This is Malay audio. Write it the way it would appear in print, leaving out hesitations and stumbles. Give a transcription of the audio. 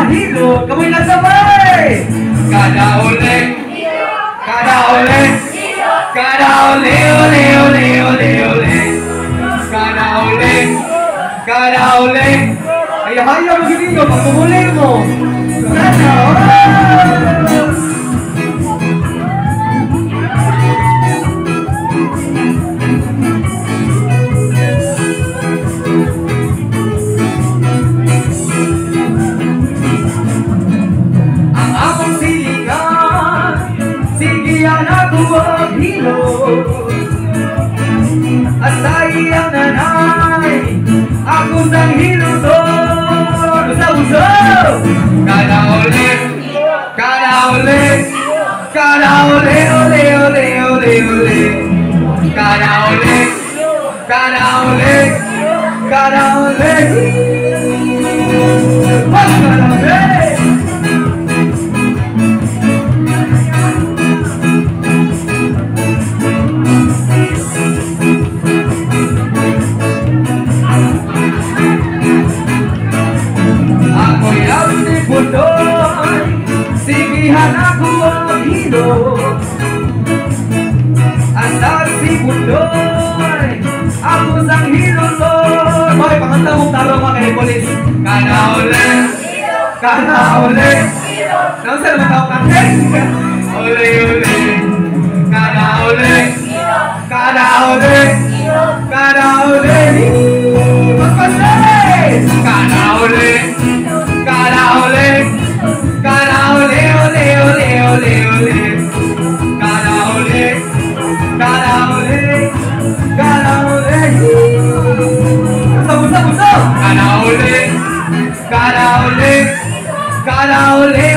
hilo. Kamay na sabay! Kada uli, kada uli, kada uli, uli, uli, uli, uli. Kada uli, kada uli. Ay, hayaw mo ninyo pag tumuli mo. Kada uli. Ang akong silingan, sige ang nakuha hilo. At sa iyang nanay, ako sang hiluson. Uso-uso! Kada uli, kada uli, kada uli, uli, uli, uli, uli. Kada uli, kada uli, kada uli. Kada uli! Ako'y ang sibudoy, sigihan ako ang hilo. At sa sibudoy, ako sang hiluson. Hoy, panganta mong taro mga kaipolis. Kada uli, kada uli. Nang saan naman tao kantin? Uli, uli. Kada uli, kada uli, kada uli. Magpasay! Kada uli, kada uli, kada uli, uli, uli, uli, uli. Kada uli, kada uli, kada uli. Busa, busa, busa! Kada uli, kada uli, kada uli,